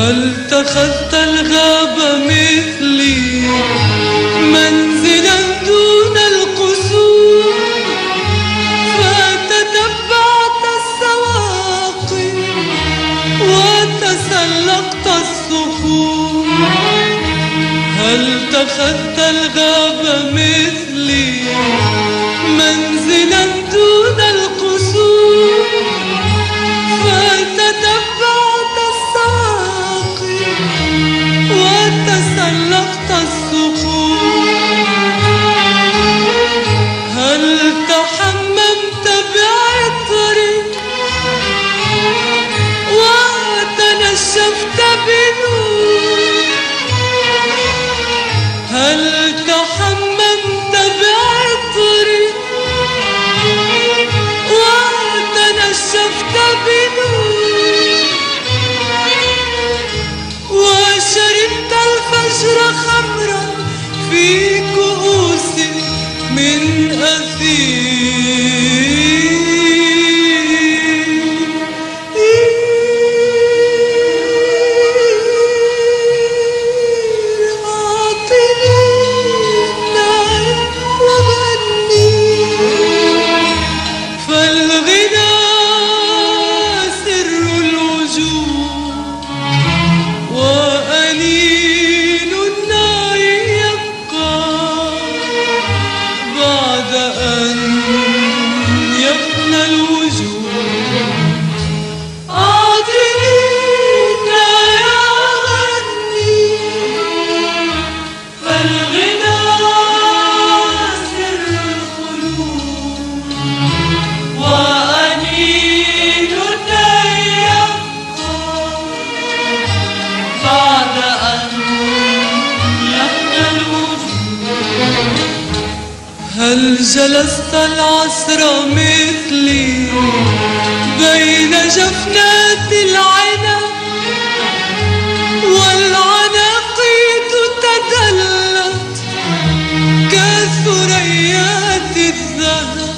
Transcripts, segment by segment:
هل اتخذت الغابة مثلي منزلا دون القصور فتتبعت السواقي وتسلقت الصخور؟ هل اتخذت الغابة مثلي منزلا دون القصور فتتبعت السواقي وتسلقت الصخور؟ هل تحممت بعطري وتنشفت بنور؟ هل تحممت بعطري وتنشفت بنور؟ وشربت الفجر خمرا في كؤوس من أثير؟ هل جلست العصر مثلي بين جفنات العنب والعناقيد تدلت كثريات الذهب؟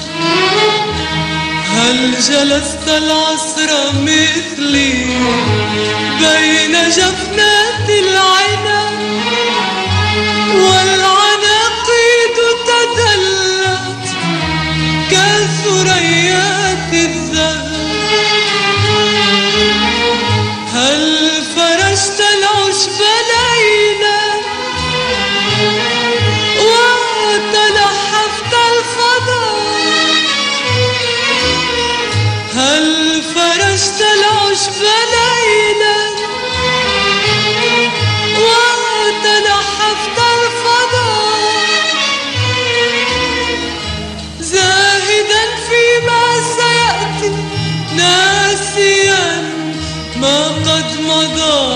هل جلست العصر مثلي بين جفنات العنب والعناقيد تدلت كثريات الذهب؟ هل فرشت العشب ليلا وتلحفت الفضاء؟ هل فرشت العشب ليلا وتلحفت الفضاء زاهدا فيما سيأتي ناسيا ما قد مضى؟